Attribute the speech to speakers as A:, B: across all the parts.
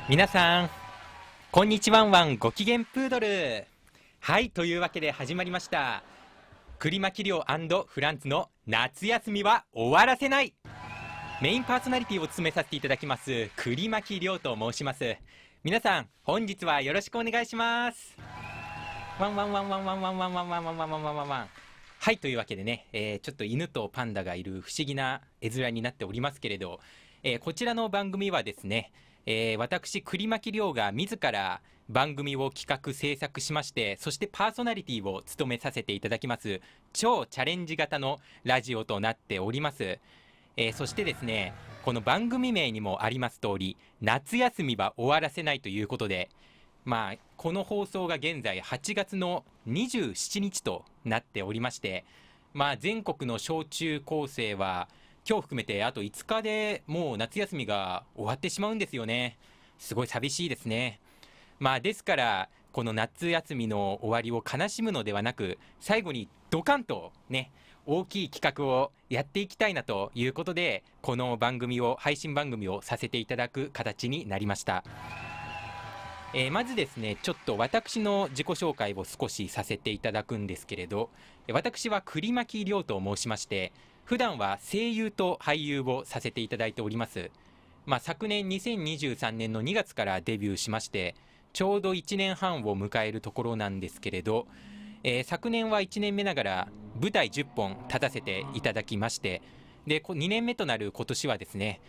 A: 皆さん、こんにちはんわん、ご機嫌プードル。はい、というわけで始まりました。栗巻亮&フランツの夏休みは終わらせない。メインパーソナリティを務めさせていただきます、栗巻亮と申します。皆さん、本日はよろしくお願いします。ワンワンワンワンワンワンワンワンワンワンワンワンワンワンワン。はい、というわけでね、ちょっと犬とパンダがいる不思議な絵面になっておりますけれど、こちらの番組はですね、私栗巻亮が自ら番組を企画制作しまして、そしてパーソナリティを務めさせていただきます超チャレンジ型のラジオとなっております。そしてですね、この番組名にもあります通り、夏休みは終わらせないということで、この放送が現在8月の27日となっておりまして、全国の小中高生は今日含めてあと5日でもう夏休みが終わってしまうんですよね。すごい寂しいですね。ですからこの夏休みの終わりを悲しむのではなく、最後にドカンとね、大きい企画をやっていきたいなということで、この配信番組をさせていただく形になりました。まずですね、ちょっと私の自己紹介を少しさせていただくんですけれど、私は栗巻亮と申しまして、普段は声優と俳優をさせていただいております。昨年2023年の2月からデビューしまして、ちょうど1年半を迎えるところなんですけれど、昨年は1年目ながら舞台10本立たせていただきまして、で2年目となる今年はですね、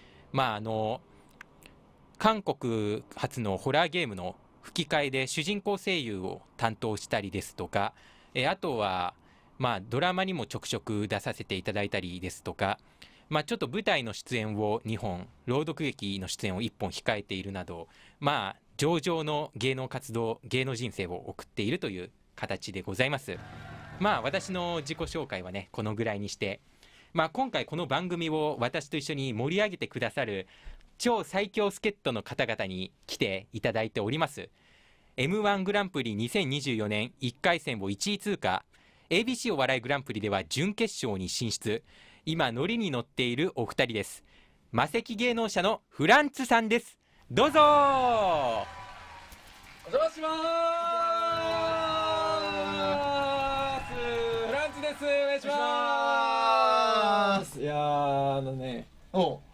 A: 韓国発のホラーゲームの吹き替えで主人公声優を担当したりですとか、あとはドラマにもちょくちょく出させていただいたりですとか、ちょっと舞台の出演を2本、朗読劇の出演を1本控えているなど、上々の芸能活動、芸能人生を送っているという形でございます。私の自己紹介はね、このぐらいにして、今回この番組を私と一緒に盛り上げてくださる超最強助っ人の方々に来ていただいております。 M1 グランプリ2024年1回戦を1位通過、 ABC お笑いグランプリでは準決勝に進出、今ノリに乗っているお二人です。魔石芸能者のフランツさんです。どうぞ。
B: お邪魔しまーす。フランツです。お願いします。いやー
C: おう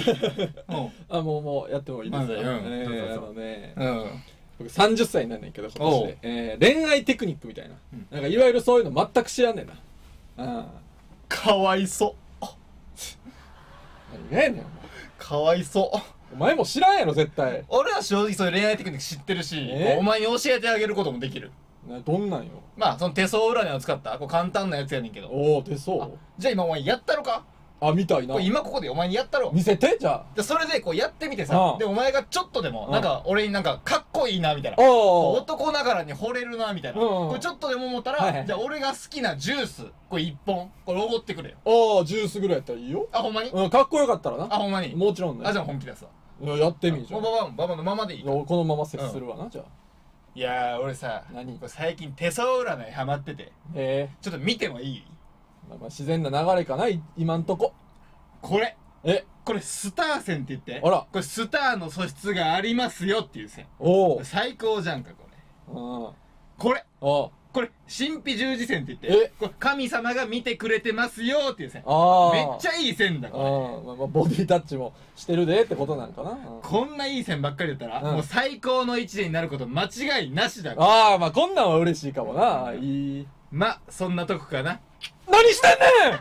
B: もうやってもいいですか。
C: どうぞ
B: 僕30歳になんねんけど今年で、恋愛テクニックみたいな、なんかいわゆるそういうの全く知らんねんな。
C: かわいそう。
B: 何がやねん
C: かわいそう。
B: お前も知らんやろ絶対。
C: 俺は正直そういう恋愛テクニック知ってるし、お前に教えてあげることもできる。
B: どんなんよ。
C: その手相占いを使った簡単なやつやねんけど。
B: おお手相。
C: じゃあ今お前やったろか。
B: みたいな。
C: 今ここでお前にやったろ。
B: 見せてじゃあ。
C: でそれでやってみてさ、でお前がちょっとでもなんか俺になんかかっこいいなみたいな、男ながらに惚れるなみたいな、これちょっとでも思ったら、じゃあ俺が好きなジュース1本これおごってくれよ。
B: ジュースぐらいやったらいいよ。
C: ほんまに。
B: かっこよかったらな。
C: ほんまに。
B: もちろんね。
C: じゃあ本気ですわ。
B: やってみるじゃん。
C: ババのままでいい。
B: このまま接するわな、じゃあ。
C: いや俺さ、これ最近手相占いハマってて、ちょっと見てもいい？
B: 自然な流れかな、今んとこ。
C: これスター線って言って、
B: あら、
C: これスターの素質がありますよっていう線。最高じゃんかこれ。これ神秘十字線って言って、これ神様が見てくれてますよっていう線。めっちゃいい線だこ
B: れ。ボディタッチもしてるでってことなんかな。
C: こんないい線ばっかりだったら、もう最高の一年になること間違いなしだ。
B: こんなんは嬉しいかもな。
C: そんなとこかな。
B: 何してんねん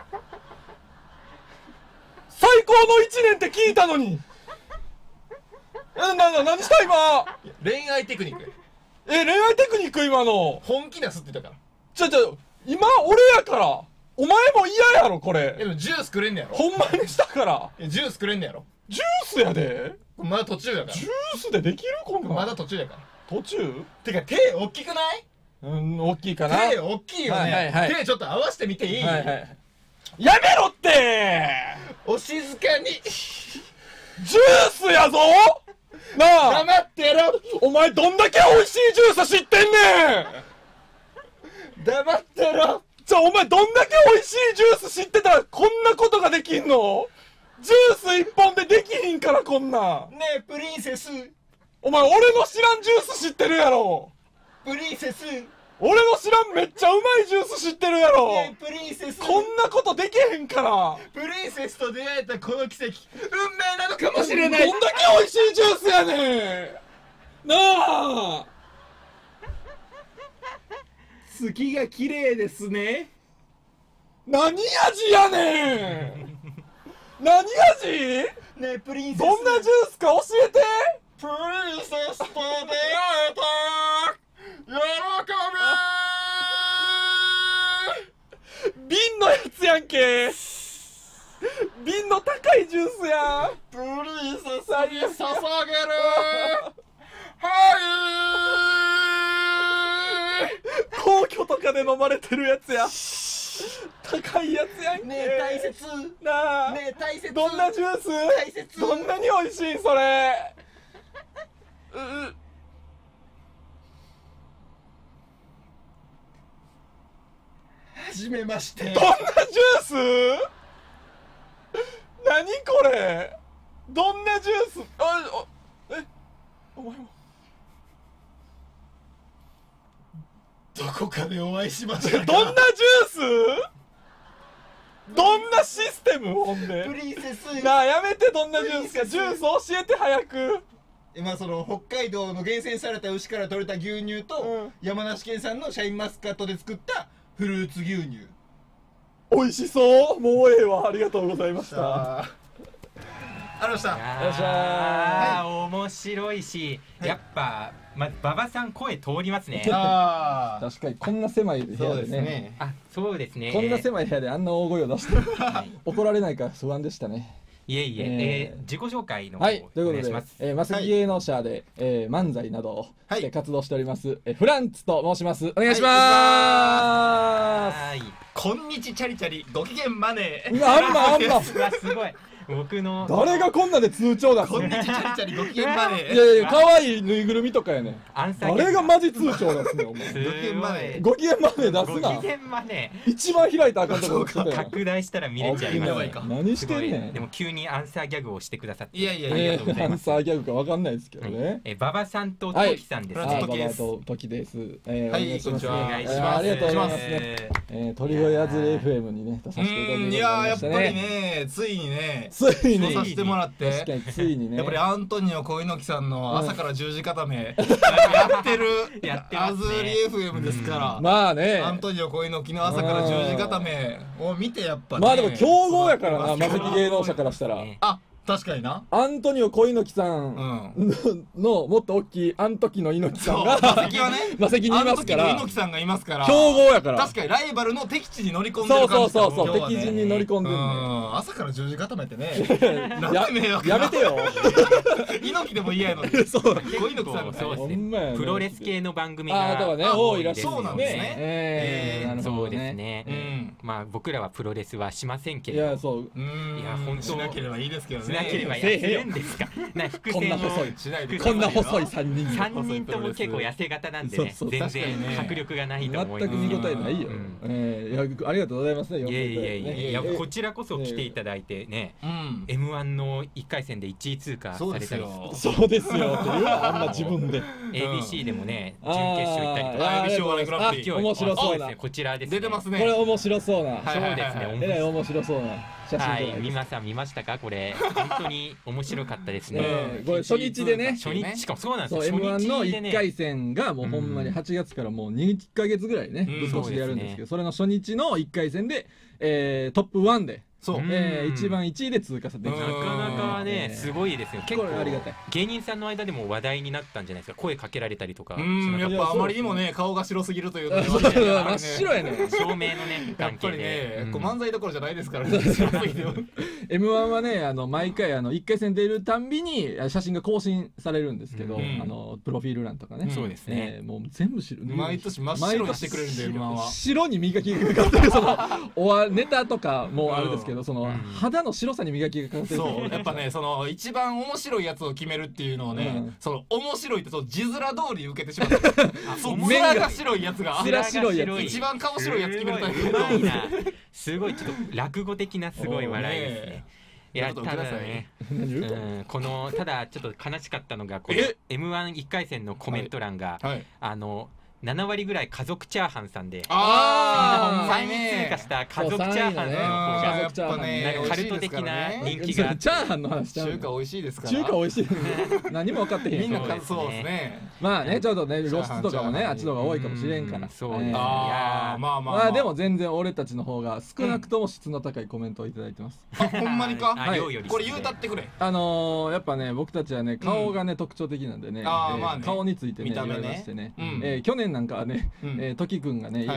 B: 最高の一年って聞いたのに。何した今。
C: 恋愛テクニック。
B: 恋愛テクニック今の。
C: 本気出すって言ったから。
B: 今俺やから。お前も嫌やろこれ。
C: でもジュースくれんねやろ。
B: ほんまにしたから。
C: ジュースくれんねやろ。
B: ジュースやで。
C: まだ途中やから。
B: ジュースでできるこんなん。
C: まだ途中やから。
B: 途中？
C: てか手大きくない？
B: 大きいかな。
C: 手大きいよね。手ちょっと合わせてみていい？
B: やめろって。
C: お静かに。
B: ジュースやぞ。なあ。
C: 黙ってやろ。
B: お前どんだけ美味しいジュース知ってんね
C: ん。黙ってやろ。
B: お前どんだけ美味しいジュース知ってたらこんなことができんの？ジュース一本でできひんからこんなん。
C: ねえプリンセス、
B: お前俺の知らんジュース知ってるやろ。
C: プリンセス。
B: 俺の知らんめっちゃうまいジュース知ってるやろ。
C: プリンセス。
B: こんなことできへんから。
C: プリンセスと出会えたこの奇跡、運命なのかもしれない。
B: どんだけ美味しいジュースやねんなあ。
C: 月が綺麗ですね。
B: 何味やねん。何味
C: ねえプリンセス、
B: どんなジュースか教えて。
C: プリンセスと出会えた喜
B: び。瓶のやつやんけ。瓶の高いジュースやん。
C: プリンセスに捧げる。はい。
B: 皇居とかで飲まれてるやつや。高いやつやんけ。
C: ねえ大切
B: なあ。
C: ねえ大切。
B: どんなジュース。
C: 大切。
B: どんなに美味しいそれ。
C: はじめまして。
B: どんなジュース。何これ。どんなジュース。お前も
C: どこかでお会いしましたか。
B: どんなジュース。どんなシステム。ほんで
C: プリンセス
B: なあ、やめて。どんなジュースか。ジュース教えて早く。
C: 今その北海道の厳選された牛から取れた牛乳と、山梨県産のシャインマスカットで作ったフルーツ牛乳。
B: 美味しそう。もうええわ。ありがとうございました。
C: ありました。
B: よっしゃ
A: ー、面白いし、やっぱ馬場さん声通りますね。
C: あ
B: 確かにこんな狭い部
C: そう
B: 屋でね。
C: ですね。
A: あ、そうですね。
B: こんな狭い部屋であんな大声を出して怒られないか不安でしたね。
A: いえいえ、自己紹介の方
B: はい、ということ
A: お願いします。
B: で、マセキ芸能者で、漫才などを
C: はい
B: して活動しております、フランツと申します。お願いしま
A: はい。
C: こんにちチャリチャリご機嫌マネー。
B: す。あんま。
A: うわ、すごい。僕の
B: 誰がこんなで通帳出すの。
C: こんにちチャリチャリご機嫌マネー。
B: いやいや、可愛いぬいぐるみとかやねん。
A: アンサーギャグ
B: 誰がマジ通帳出すのお前。
A: すごい
C: ご機嫌マネー
B: ご機嫌マネー出すな。
A: ご機嫌マネ
B: 一番開いたらあかんところ
C: そうか
A: 拡大したら見れちゃいますね
C: やばいか。
B: 何してんねん。
A: でも急にアンサーギャグをしてくださって、
C: いやいや、ありがとうござい
B: アン
C: ます。
B: サーギャグかわかんないですけどね。
A: 馬場さんとトキさんです
C: はい
A: ね。
B: ババアと時です。お願いします。
C: こんにちは
A: お願いします。
B: ありがとうございますね。鳥越あずれ FM にね出させていただきま
C: い
B: した
C: ややっぱり
B: ね。
C: ね、ついにね、
B: ついに
C: そうさせてもらって
B: 確かについにね。
C: やっぱりアントニオ小猪木さんの朝から10時固めやってる
A: やってますね
C: アズリ FM ですから、
B: まあね。
C: アントニオ小猪木の朝から10時固めを見てやっぱね、
B: まあでも強豪やからな、マセキ芸能者からしたら。
C: あ、確かにな。
B: アントニオ小猪木さんのもっと大きいアントキの猪木さんが
C: マセキはね、
B: マセキにいますか
C: あの時の
B: ら
C: 猪木さんがいますから、
B: 強豪やから。
C: 確かにライバルの敵地に乗り込んでる感じ。
B: そう
C: 今日はね
B: 敵陣に乗り込んでんね
C: 朝から10時固めってね、
B: や
C: なんで迷惑
B: やめてよ。
C: 猪木でも嫌やのに。
B: そう
C: 小猪木さんが
A: そうです
B: ほんまやね
A: ね。プロレス系の番組が
B: あーとかね多いらしい
C: そうなんですね。
B: なるほ
A: そう
B: どね。
A: ですね。まあ僕らはプロレスはしませんけ
B: い
A: れど。
B: やそう
A: いや本当
C: しなければいいですけどね。
A: しなければや
B: せえへんよ
A: るんですか。伏
B: こんな
A: 線を
B: 細い
C: しないで
B: こんな細い3人
A: 3人とも結構痩せ型なんでね、
B: そう
A: 全
C: 確かにね
A: 然迫力がないと思い
B: 全く
A: ます。
B: 見応えないよ。いやありがとうございますね。
A: いやいやいやいや、
B: 呼んでいただいてね
A: こちらこそ来ていただいてね、
C: うん。
A: M1 の1回戦で1位通過されたり、
B: そうですよっていうあんな自分で。
A: ABC でもね、準決勝行ったりとか、
C: あー ABC お笑いグランプリ
A: 今日
B: 面白そうな
A: そうですね、こちらですね。
C: 出てますね。
B: これ面白そうな。
C: はい
A: そうですね、
B: えらい面白そうな写真
A: はい、
B: じゃないですか。
A: 皆さん見ましたかこれ。本当に面白かったですね。
B: これ初日でね。
A: 初日、しかもそうなんです
B: そう
A: よ。初
B: M1 の
A: 日でね
B: 1回戦がもうほんまに8月からもう2ヶ月ぐらいね
C: うん
B: ぶっ通しでやるんですけど、それの初日の1回戦でトップ1で
C: そう。
B: 一番1位で通過させていただきました
A: なかなかね、すごいですよ。結構
B: これありがたい
A: 芸人さんの間でも話題になったんじゃないですか。声かけられたりとかしなかっ
C: やっぱあまりにもね、顔が白すぎるというので
B: そう真っ白やね
A: た。照明のね、
C: やっぱり
A: 関係で
C: ね、。こう
A: うん
C: 漫才どころじゃないですからね。白すぎても
B: M1 はね毎回1回戦出るたんびに写真が更新されるんですけど、
C: うん
B: プロフィール欄とかね、
A: そうですね。
B: もう全部白
C: 毎年真っ白にしてくれるんで、M1 は。
B: 白に磨きがかかってるそのネタとかもあるんですけど、その肌の白さに磨きがかかってる
C: そうやっぱね、その一番面白いやつを決めるっていうのをね、その面白いってそう字面通り受けてしまった。そう面が白いやつが
B: 面白いやつ
C: 一番顔白いやつ決めるタイプ
A: うまいな。すごいちょっと落語的なすごい笑いですね。 いや、
C: ちょっとください
A: ね、
B: 何言うと
A: このただちょっと悲しかったのがこの M11 回戦のコメント欄が、7割ぐらい家族チャーハンさんで、3位通過した家族チャーハンさんの方が
C: やっぱね、
A: カルト的な人気が、
B: チャーハンの話しちゃう。
C: 中華美味しいですから。
B: 中華美味しい。何も分かってへん。
C: みんなそうですね。
B: まあね、ちょっとね露出とかもねあっちの方が多いかもしれんから。
A: そうです。いや
B: まあでも全然俺たちの方が少なくとも質の高いコメントをいただいてます。
C: ほんまにか。これ
A: 言
C: うたってくれ。
B: やっぱね僕たちはね顔がね特徴的なんでね、顔についてね言われましてね、去年なんかはね時くんがね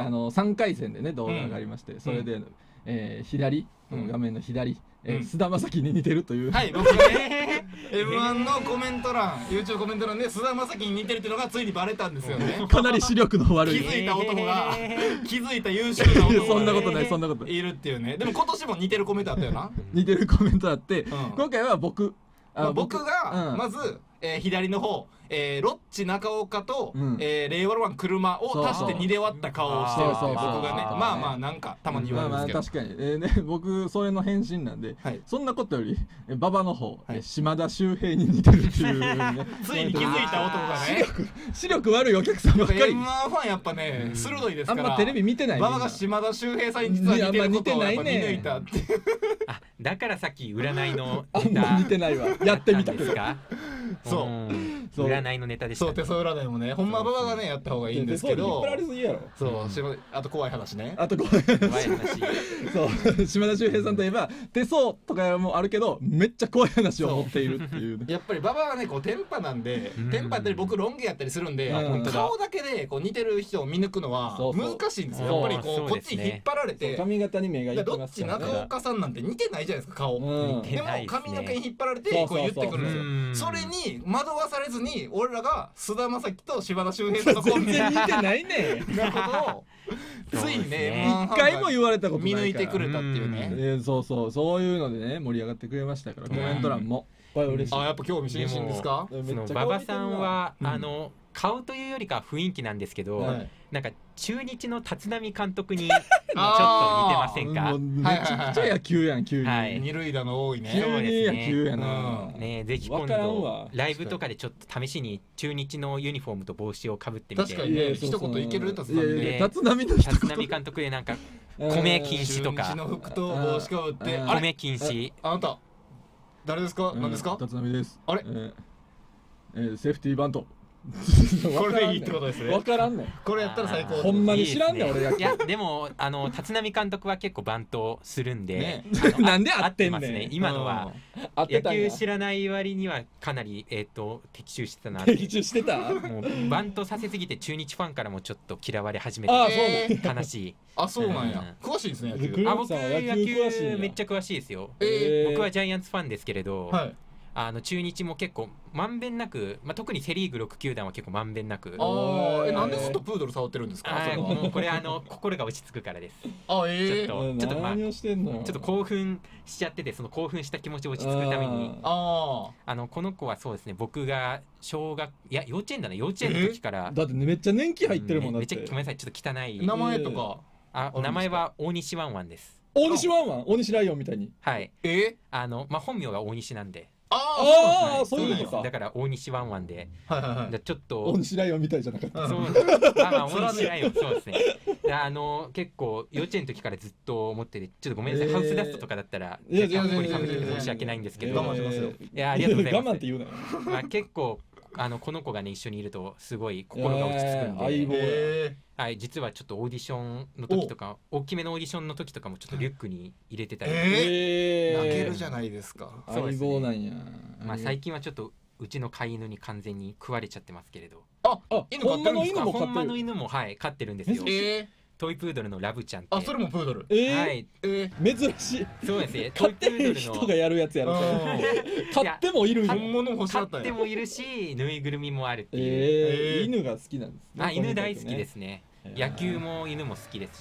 B: 3回戦でね動画がありまして、それで左画面の左菅田将暉に似てるという、
C: はい、僕ね M1 のコメント欄 YouTube コメント欄で菅田将暉に似てるっていうのがついにバレたんですよね。
B: かなり視力の悪い
C: 気づいた男が気づいた優秀な男が
B: そんなことないそんなこと
C: いるっていうね。でも今年も似てるコメントあったよな。
B: 似てるコメントあって、今回は僕
C: がまず左の方ロッチ中岡と令和ロマン車を足して2で割った顔をしてるっていう僕がね、まあまあなんかたまに言われるんですけど、
B: 確かにね僕それの返信なんで、そんなことより馬場の方島田秀平に似てるっていうね
C: ついに気づいた男がね
B: 視力悪いお客さんばっかり。
C: M1 ファンやっぱね鋭いですから、
B: あんまテレビ見てない。
C: 馬場が島田秀平さんに実は似てることをやっぱ見抜いたっていう。
A: あ、だからさっき占いの
B: あんま似てないわ。やってみたく
A: か。そう占いのネタでした。
C: そう手相占いもね、ほんま馬場がねやった方がいいんですけど、
B: 引っ張られすぎやろ。
C: そうあと怖い話ね。
B: あと怖い話。そう島田秀平さんといえば手相とかもあるけどめっちゃ怖い話を持っているっていう。
C: やっぱり馬場はねこうテンパなんで、テンパやったり僕ロン毛やったりするんで、顔だけでこう似てる人を見抜くのは難しいんですよ。やっぱりこっちに引っ張られて
B: 髪型に目がいって
C: どっ
B: ます
C: ち中岡さんなんて似てないじゃないですか顔。でも髪の毛に引っ張られてこう言ってくるんですよ。それに惑わされずに俺らが菅田将暉と柴田秀平さんのコンビ
B: 全然似てないね
C: なことをついにね
B: 一回も言われたことないから
C: 見抜いてくれたっていうね。
B: そういうのでね盛り上がってくれましたからコメント欄もこれ嬉しい。
C: やっぱ興味津々ですか。
A: 馬場さんは顔というよりか雰囲気なんですけど、なんか中日の立浪監督にちょっと似てませんか。
B: めちゃくちゃ野球やん急に。
C: 二塁打の多いね。
B: 急に野球やな。
A: ね、ぜひ今度ライブとかでちょっと試しに中日のユニフォームと帽子をかぶってみて。
C: 確かにね、一言いける立浪で。
B: 立浪
A: 監督でなんか米禁止とか。
C: 中日の服と帽子かぶって
A: 米禁止。
C: あなた誰ですか。何ですか。
B: 立浪です。
C: あれ
B: セーフティーバント。
C: これでいいってことですね。
B: 分からんねん。
C: これやったら最高。
B: ほんまに知らんねん俺。
A: いやでも立浪監督は結構バントするんで、
B: なんで合ってんねん。
A: 今のは野球知らない割にはかなり的中してたな。
B: 的中してた。
A: もうバントさせすぎて中日ファンからもちょっと嫌われ始めて悲しい。
C: あ、そうなんや。詳しいですね野球。
A: 僕野球めっちゃ詳しいですよ。僕はジャイアンツファンですけれど。中日も結構まんべんなく、特にセリーグ6球団は結構まんべんなく。
C: なんでずっとプードル触ってるんですか。
A: これ心が落ち着くからです。ちょっと興奮しちゃってて、その興奮した気持ちを落ち着くためにこの子はそうですね、僕が幼稚園の時から
B: だってめっちゃ年季入ってるもん。
A: めっちゃごめんなさい、ちょっと汚い
C: 名前とか。
A: 名前は大西ワンワンです。
B: 大西ワンワン、大西ライオンみたいに。
A: はい。本名が大西なんで。
B: そういうことか。
A: だから大西ワンワンで、ちょっと
B: 大西ライオンみたいじゃなかった。
A: そう、大西ライオン、そうですね。結構幼稚園の時からずっと思ってて、ちょっとごめんなさい、ハウスダストとかだったら若干ここにかぶってて申し訳ないんですけど、
C: 我慢しますよ。
A: いや、ありがとうございます。
B: 我慢って言うなよ。
A: 結構この子がね一緒にいるとすごい心が落ち着くんで、
B: 相棒や。
A: はい、実はちょっとオーディションの時とか大きめのオーディションの時とかもちょっとリュックに入れてたり、
C: 泣けるじゃないですか。
B: 相棒なんや。
A: 最近はちょっとうちの飼い犬に完全に食われちゃってますけれど。
C: 犬飼ってるんですか。
A: ほんまの犬もはい飼ってるんですよ。トイプードルのラブちゃんって。
C: それもプードル。
A: はい。
B: 珍しい。
A: そうですね。
B: 飼ってる人がやるやつやろ。飼ってもいる。
C: 本物欲しかった。
A: 飼ってもいるし、ぬいぐるみもあるっていう。
B: 犬が好きなんですね。
A: 犬大好きですね。野球も犬も好きですし。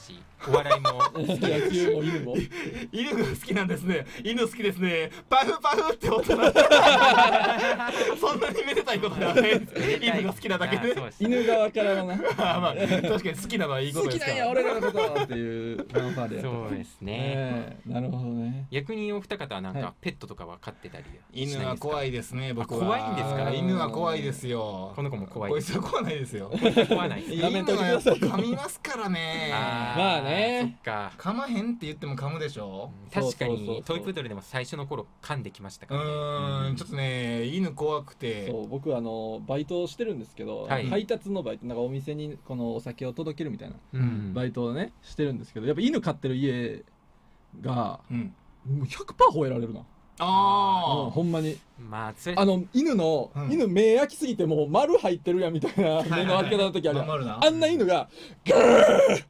A: お笑いも
B: 野球も犬も
C: 犬が好きなんですね。犬好きですね。パフパフって音がそんなにめでたいことではないです。犬が好きなだけで。
B: 犬側からのな
C: まあ確かに好きなのはいいことですから。
B: 好きなんや俺らのことっていうファンファーレや
A: そうですね。
B: なるほどね。
A: 逆にお二方はなんかペットとかは飼ってたり
C: 犬は怖いですね。僕は
A: 怖いんですか。
C: 犬は怖いですよ。
A: この子も怖い。
C: こいつは怖ないですよ。
A: 怖ない。
C: 犬はやっぱ噛みますからね。
B: まあね。
A: そっか。
C: 噛まへんって言っても噛むでしょ。
A: 確かにトイプードルでも最初の頃噛んできましたから
C: ね。ちょっとね犬怖くて。
B: そう僕バイトをしてるんですけど、配達のバイトなんかお店にこのお酒を届けるみたいなバイトをねしてるんですけど、やっぱ犬飼ってる家がもう 100% 吠えられるな。ほんまに犬目焼きすぎてもう丸入ってるやんみたいな目の開け方の時あるやん。あんな犬がグー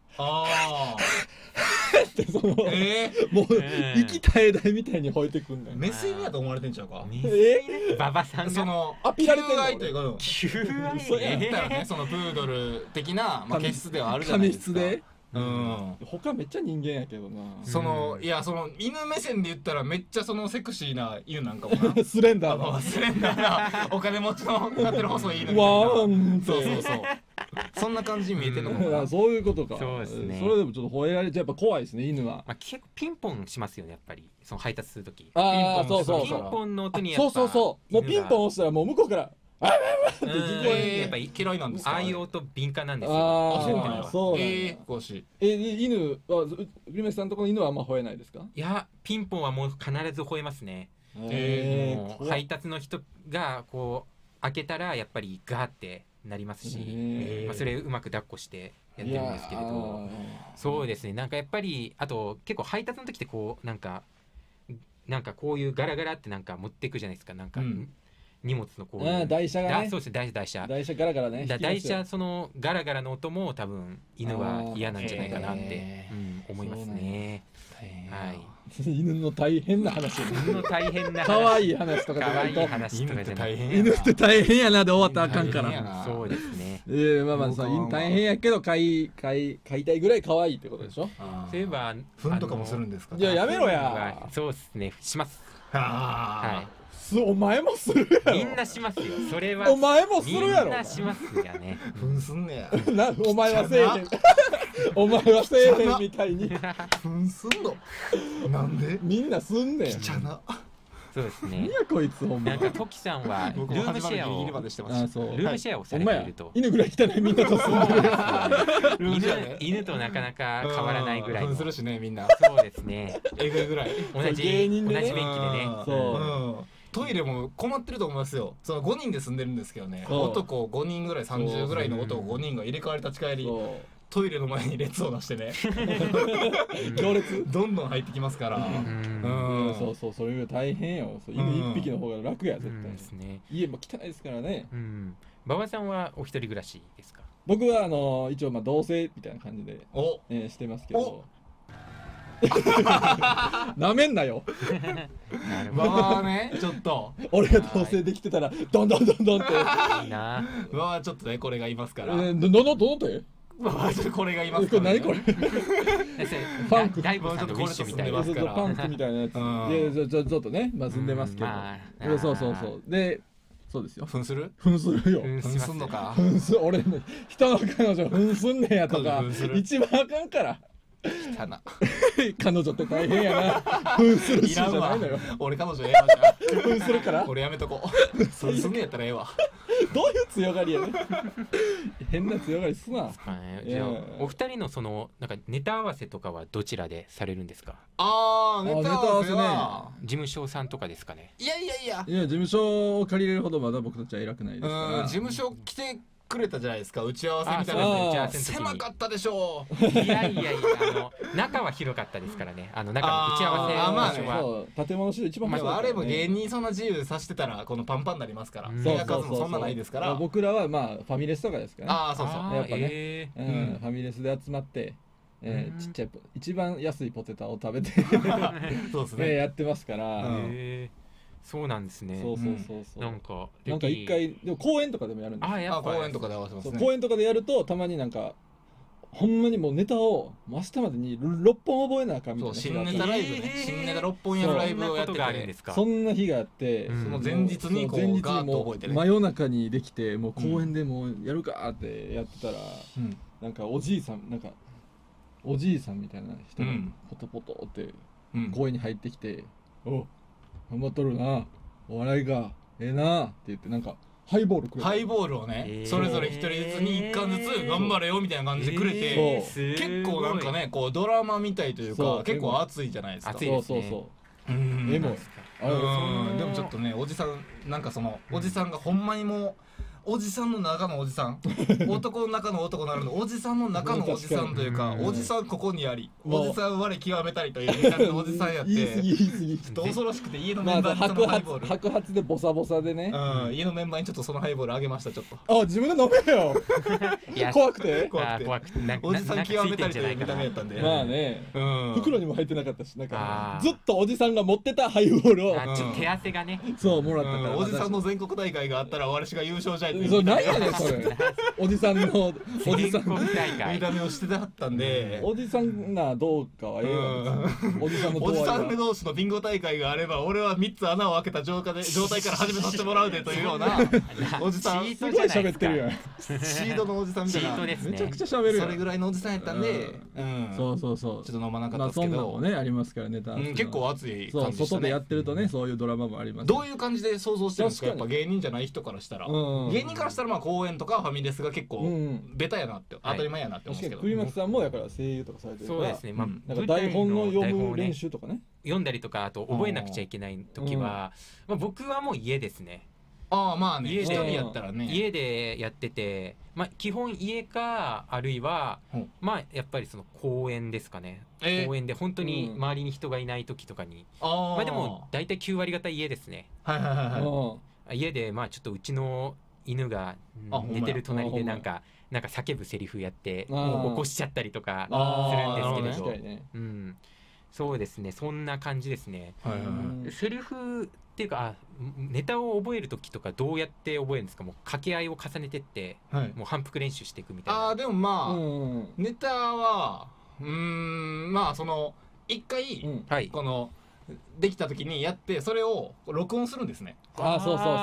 B: ってもう息絶え絶えみたいに吠えてくんねん。
C: メス犬やと思われてんちゃうか。
A: 馬場さんが
B: アピられて
C: るというか
A: 求愛
C: そうやったらね、そのプードル的な毛質ではあるじゃないですか。
B: 髪質で他めっちゃ人間やけどな。
C: いやその犬目線で言ったらめっちゃそのセクシーな犬なんかもな。
B: スレンダー
C: なお金持ちの飼ってる細い犬みたいな。そうそんな感じに見えてんのかな。
B: そういうことか。
A: そうですね。
B: それでもちょっと吠えられちゃやっぱ怖いですね犬は。
A: 結構ピンポンしますよねやっぱりその配達するとき。
B: ピン
A: ポンの音に
B: そうもうピンポン押したらもう向こうからや
C: っぱ嫌いなんですか。
A: ああいう音敏感なんですよ。
B: そう犬は栗林さんとこの犬はあんま吠えないですか。
A: いやピンポンはもう必ず吠えますね。配達の人がこう開けたらやっぱりガーってなりますし、それうまく抱っこしてやってるんですけれど、そうですね。なんかやっぱりあと結構配達の時ってこうなんかこういうガラガラってなんか持っていくじゃないですか。なんか荷物のこう
B: 台車がね。
A: そうです台車
B: ガラガラね。
A: 台車そのガラガラの音も多分犬は嫌なんじゃないかなって思いますね。はい。
B: 犬の大変な話。
A: 犬の大変な話。
B: 可愛い話とかじゃないと。犬って大変やなで終わったらあかんから。
A: そうですね。
B: まあまあ犬大変やけど飼いたいぐらい可愛いってことでしょ。
A: そういえば
C: 糞とかもするんですか。
B: いややめろや。
A: そうですねします。
C: はい。
B: お前もするやろ。
A: みんなしますよ。それは
B: お前もするやろ。
A: みんなしますよね。
C: 糞すんねや。
B: お前はせえへん。お前はせえへんみたいに。
C: 糞すんの。なんで？
B: みんなすんねん。
C: きちゃな。
A: そうですね。
B: 何やこいつほんま。
A: なんかトキさんはルームシェアをされていると。
B: 犬ぐらい汚いみんなと住んで
A: る。犬となかなか変わらないぐらいの。
C: するしねみんな。
A: そうですね。
C: えぐいぐらい。
A: 同じ便器でね。
B: そう。
C: トイレも困ってると思いますよ。その5人で住んでるんですけどね。男5人ぐらい30ぐらいの男5人が入れ替わり立ち返り。トイレの前に列を出してね
B: 行列
C: どんどん入ってきますから。
B: そうそれが大変よ。犬1匹の方が楽や絶対
A: ですね。
B: 家も汚いですからね。
A: 馬場さんはお一人暮らしですか。
B: 僕は一応同棲みたいな感じでしてますけど。なめんなよ。
C: まあねちょっと
B: 俺が同棲できてたらどんどんってい
A: いな。
C: まあちょっとねこれがいますから。
B: どのって
C: これがいますから。
B: 何これ。フ
A: ァンク大悟さんのウィッシュみたいな。
B: パンクみたいなやつ。でちょっとね住んでますけど。そうでそうですよ。
C: 糞する
B: よ。
C: 糞すんのか。
B: 俺ね人の彼女糞すんねやとか一番あかんから。彼女って大変やな。糞するしじゃないのよ。
C: 俺彼女ええわじゃん。
B: 糞するから
C: 俺やめとこう。糞すんねやったらええわ。
B: どういう強がりやね。変な強がりすな。
A: じゃあお二人のそのなんかネタ合わせとかはどちらでされるんですか。
C: ネタ合わせね。
A: 事務所さんとかですかね。
C: いや
B: 事務所を借りれるほどまだ僕たちは偉くないですから。
C: 事務所来てくれたじゃないですか打ち合わせみたいな。狭かったでしょう。
A: いや中は広かったですからね。中の打ち合わせ場所
B: は建物史上一番
C: あれも芸人そんな自由させてたらこのパンパンになりますから。部屋数もそんなないですから。
B: 僕らはまあファミレスとかですからね。
C: そう
B: やっぱねファミレスで集まってちっちゃい一番安いポテトを食べてやってますから。
A: そうなんですね。
B: そう
A: なんか
B: 一回でも公園とかでもやるんです。
C: 公園とかで合わせますね。
B: 公園とかでやるとたまになんかほんまにもうネタを明日までに6本覚えなあかんみたいな。
C: 新ネタライブね、新ネタ6本やるライブをやってて、
B: そんな日があって、
C: その前日にこうガーッと覚えてね、
B: 真夜中にできて、もう公園でもうやるかってやってたら、なんかおじいさんみたいな人がポトポトって公園に入ってきて、お頑張っとるな、お笑いがええなって言って、なんかハイボールくれた。
C: ハイボールをね、それぞれ一人ずつに1貫ずつ頑張れよみたいな感じでくれて、結構なんかねこうドラマみたいというか、結構熱いじゃないですか。
B: そうそうそう。
C: でもちょっとね、おじさんなんかそのおじさんがほんまにもうおじさんの中のおじさん、男の中の男なるのおじさんの中のおじさんというか、おじさんここにあり、おじさん我極めたりという見た目のおじさんやって、
B: 言い過ぎ
C: ちょっと恐ろしくて、家のメンバーにそのハイボール、
B: 白髪でボサボサでね、
C: 家のメンバーにちょっとそのハイボールあげました。ちょっと
B: 自分で飲めよ怖くて
C: おじさん極めたりという見た目やったんで、
B: まあね、袋にも入ってなかったし、なんかずっとおじさんが持ってたハイボールを
A: ちょっと手汗がね、
B: そうもらったから、
C: おじさんの全国大会があったら私が優勝じゃいという、
B: そう何やねんそれおじさんの
A: 見
C: た目をしてたったんで、
B: おじさんがどうかはええわ。
C: おじさん同士のビンゴ大会があれば、俺は3つ穴を開けた状態から始めさせてもらうでというようなおじさん、
B: すごい喋ってるやん。
C: シードのおじさんみたいな、
B: めちゃくちゃ喋るやん。
C: それぐらいのおじさんやったんで、
B: そう
C: ちょっと飲まなかったですけど、
B: そんなのもねありますからね。
C: 結構熱い感じでしたね。
B: 外でやってるとね、そういうドラマもあります。
C: どういう感じで想像してるんですか？やっぱ芸人じゃない人からしたら、芸人からしたらまあ公演とかファミレスが結構ベタやなって、当たり前やなって思うんですけど、
B: 栗松さんもだから声優とかされてるから、
A: そうですね、
B: なんか台本の読む練習とかね、
A: 読んだりとか、あと覚えなくちゃいけない時は、僕はもう家ですね。
C: まあね、一人やったらね、
A: 家でやってて、基本家か、あるいはやっぱりその公園ですかね。公園で本当に周りに人がいない時とかに、でも大体9割方家ですね。家でちょっとうちの犬が寝てる隣でなんか叫ぶセリフやって起こしちゃったりとかするんですけど、そうですね、そんな感じですね。セリフっていうか、ネタを覚える時とかどうやって覚えるんですか？もう掛け合いを重ねてって、もう反復練習していくみたいな。
C: でもネタはその一回このできた時にやって、それを録音するんですね。
B: そうそうそう。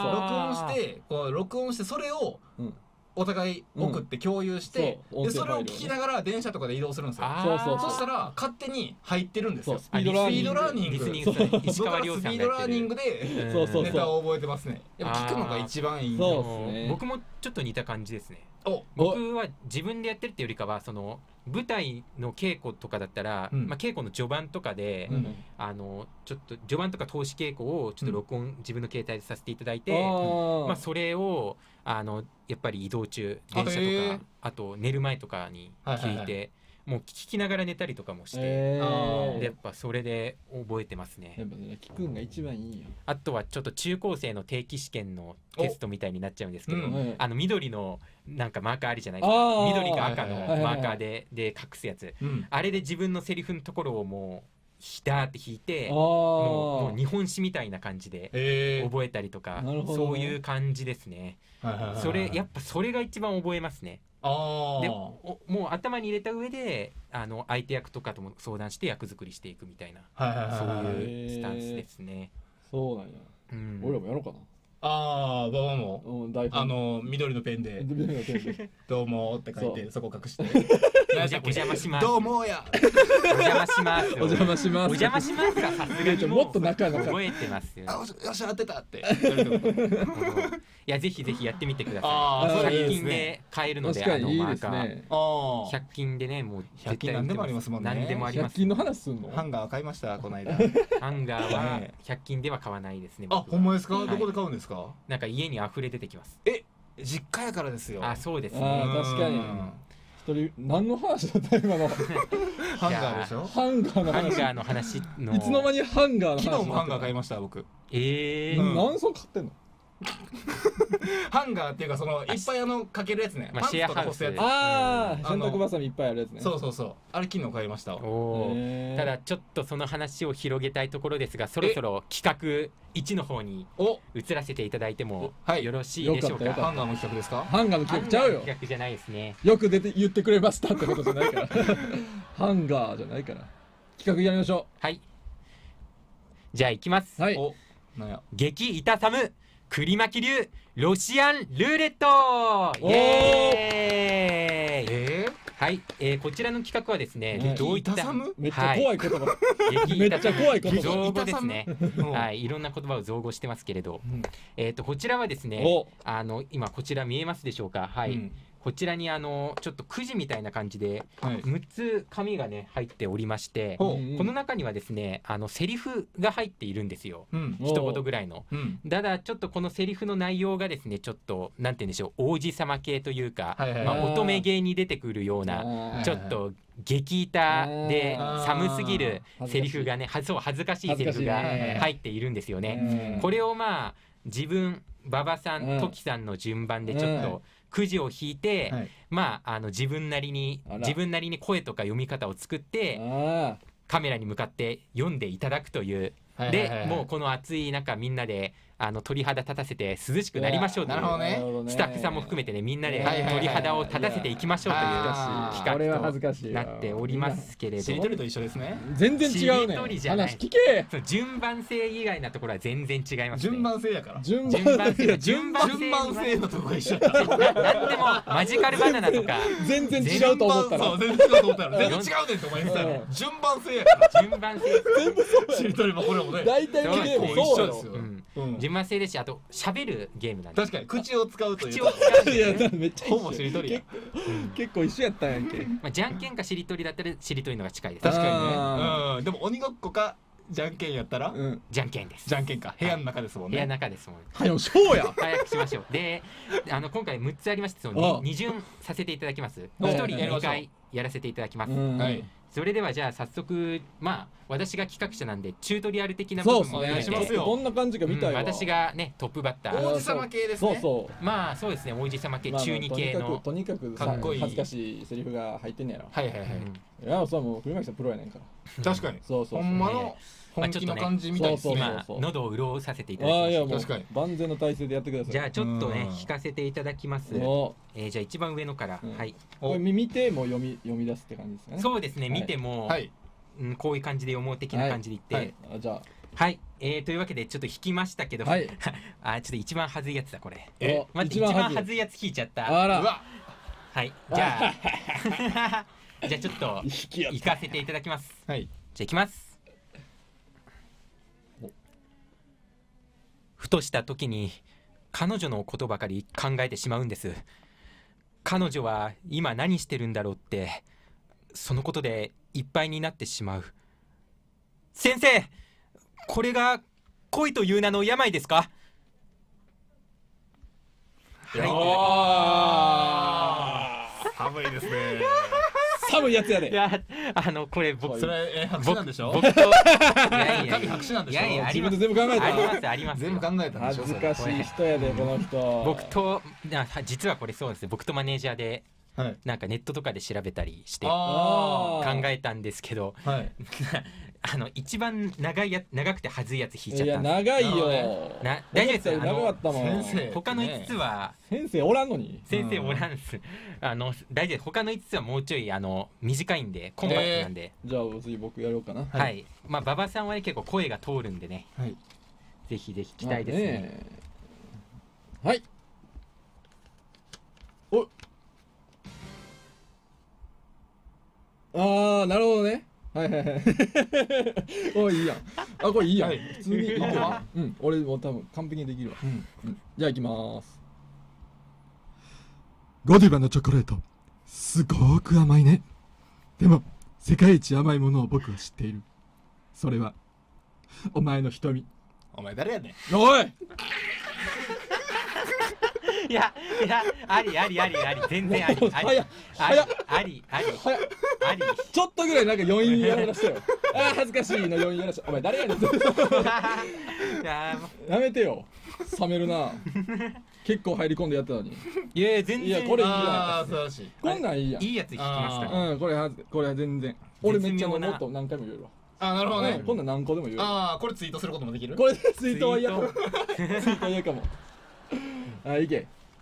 C: 録音してそれをお互い送って共有して、でそれを聞きながら電車とかで移動するんですよ。そしたら勝手に入ってるんですよ。スピードラーニング、石川遼さんがやってるスピードラーニングでネタを覚えてますね。やっぱ聞くのが一番いい。
A: 僕もちょっと似た感じですね。僕は自分でやってるっていうよりかは、その舞台の稽古とかだったら、稽古の序盤とかで、ちょっと序盤とか通し稽古をちょっと録音、自分の携帯でさせていただいて、それをやっぱり移動中、電車とかあと寝る前とかに聞いて、もう聞きながら寝たりとかもして、でやっぱそれで覚えてますね。
B: やっぱね、聞くんが一番いいよ。
A: あとはちょっと中高生の定期試験のテストみたいになっちゃうんですけど、緑のなんかマーカーあるじゃないですか。緑が赤のマーカーで隠すやつ、あれで自分のセリフのところをもうひだーって引いて、もう日本史みたいな感じで覚えたりとか、そういう感じですね。やっぱそれが一番覚えますね。でもう頭に入れた上で相手役とかとも相談して役作りしていくみたいな、そういうスタンスですね。
B: そうなんや。俺らもやろうかな。
C: 馬場も緑のペンで「どうも」って書いてそこ隠して
A: 「お邪魔します」「
C: どうもや」
A: 「お邪魔します」
B: 「お邪魔します」
A: 「お邪魔します」がさすがに
B: もっと仲
A: 覚えてますよ。
C: よし当てたって。
A: いやぜひぜひやってみてください。100均で買えるので、マーカー100均でね、もう
C: 100均何でもありますもんね。
A: 何でもあります。
B: 100均の話すんの？
C: ハンガー買いましたこの間。
A: ハンガーは100均では買わないですね。
C: ほんまですか？どこで買うんですか？
A: なんか家に溢れ出てきます。
C: 実家やからですよ。
A: そうですね。
B: 確かに。一人何の話だった今の？
C: ハンガーでしょ？
B: ハンガーの話の。いつの間にハンガーの話？
C: 昨日もハンガー買いました僕。
B: 何層買ってんの？
C: ハンガーっていうか、そのいっぱいかけるやつね。パンツとか干すやつ。
B: ああ、洗濯バサミいっぱいあるやつね。
C: そうそうそう、あれ昨日買いましたわ。
A: ただちょっとその話を広げたいところですが、そろそろ企画1の方に移らせていただいてもよろしいでしょうか。
C: ハンガーの企画ですか？
B: ハンガーの企画ちゃうよ。
A: 企画じゃないですね。
B: よく言ってくれましたってことじゃないからハンガーじゃないから。企画やりましょ
A: う。はい、じゃあいきます。
B: はい。
A: 激イタサム栗巻流ロシアンルーレット。イエーイ。はい、こちらの企画はですね、
C: どういった
B: めっちゃ怖い言葉。めっちゃ怖い言葉。
A: 造語ですね。はい、いろんな言葉を造語してますけれど、こちらはですね、今こちら見えますでしょうか。はい。こちらにちょっとくじみたいな感じで6つ紙がね入っておりまして、この中にはですねセリフが入っているんですよ、一言ぐらいの。ただちょっとこのセリフの内容がですね、ちょっとなんて言うんでしょう、王子様系というか、乙女芸に出てくるようなちょっと激痛で寒すぎるセリフがね、恥ずかしいセリフが入っているんですよね。これをまあ自分馬場さん、トキさんの順番でちょっとくじを引いて、まあ自分なりに声とか読み方を作ってカメラに向かって読んでいただくという。でもうこの暑い中みんなで鳥肌立たせて涼しくなりましょうという、スタッフさんも含めてね、みんなで鳥肌を立たせていきましょうという企画となっておりますけれど、
C: しりとりと一緒ですね。
B: 全然違うね。話聞け。
A: 順番性以外なところは全然違いますね。
C: 順番性やから。
A: 順番
C: 性のところ一緒や。
A: なんでもマジカルバナナとか
B: 全然違うと思ったら、
C: 全然違うと思ったら、全然違うねんと思いましたね。順番性やから。
A: 順番性
B: 全部そう。
C: しりとりもこれもね。
B: 大体のゲームそうですよ。
A: 順番性ですし、あと喋るゲームなんで。
C: 確かに口を使うという。
A: 口を使う。
B: いやめっちゃ
C: ほぼしりとりや。
B: 結構一緒やったんやんけ。
A: まあじゃんけんかしりとりだったらしりとりのが近いです。
C: 確かにね。でも鬼ごっこかじゃんけんやったら
A: じゃんけんです。
C: じゃんけんか。部屋の中ですもんね。
A: 部屋の中ですもん。
B: 早くそうや。
A: 早くしましょう。で、今回6つありまして、その2順させていただきます。1人2回やらせていただきます。はい。それではじゃあ早速、まあ私が企画者なんでチュートリアル的な部分もお願いしますよ。
B: どんな感じか見たいわ。
A: 私がねトップバッター。
C: 王子様系ですね。
A: まあそうですね、王子様系、中二系の
B: とにかくかっこいい恥ずかしいセリフが入ってんねやろ。
C: はいはいはい。
B: いやそうもう栗巻さんプロやねんから。
C: 確かに。
B: そうそう。
C: ほんまの本気の感じみたいですね。
A: 今喉を潤させていただきました。
B: 確かに。万全の体制でやってください。
A: じゃあちょっとね引かせていただきます。じゃあ一番上のからはい。
B: これ見ても読み出すって感じですね。
A: そうですね、見てもこういう感じで読もう的な感じで言って、
B: じゃあ
A: はいというわけでちょっと引きましたけど、ちょっと一番はずいやつだこれ。待って、一番はずいやつ引いちゃった。
B: あら。
A: はい、じゃあじゃあちょっと行かせていただきます。
C: はい。
A: じゃあ行きます。ふとした時に彼女のことばかり考えてしまうんです。彼女は今何してるんだろうって、そのことでいっぱいになってしまう。先生、これが恋という名の病ですか？
C: 寒いですね。
B: 寒いやつやで。
A: いやこれ僕
C: それ白紙なんでしょ？
A: 僕と
C: いや白紙なんでしょ？
B: 自分で全部考えた。
A: あります。
C: 全部考えたんでしょ？
B: 恥ずかしい人やでこの人。
A: 僕と実はこれそうですね。僕とマネージャーでなんかネットとかで調べたりして考えたんですけど、一番長くてはずいやつ引いちゃったんです。
B: いや長いよ。
A: 大丈夫です。
B: 長かったもん。
A: 他の5つは
B: 先生おらんのに。
A: 先生おらんす。大丈夫。他の5つはもうちょい短いんでコンパクトなんで。
B: じゃあ次僕やろうかな。
A: はい。まあ馬場さんは結構声が通るんでね。ぜひぜひ期待ですね。
B: はい。お。ああなるほどね。はいはいはい。おいいやん。これいいやん。普通にいいわ。俺も多分完璧にできるわ。じゃあ行きます。ゴディバのチョコレートすごく甘いね。でも世界一甘いものを僕は知っている。それはお前の瞳。
C: お前誰やねん。
A: いいやあり全然あり
B: 早っ早っ
A: あり
B: ちょっとぐらいなんか余韻やらしてよ。あー恥ずかしいの余韻やらして。お前誰やねん。
A: いや
B: やめてよ。冷めるな。結構入り込んでやったのに。
A: いや全然
B: いやこれいいやん。
C: ああ素晴らしい。
B: こんなんいいやん。
A: いいやつ聞きましたね。
B: うんこれは全然。俺めっちゃもっと何回も言えるわ。
C: あなるほどね。
B: こんなん何個でも言える。
C: ああこれツイートすることもできる。
B: これツイートは嫌かも。ツイートは嫌かも。あいけ。
C: はい。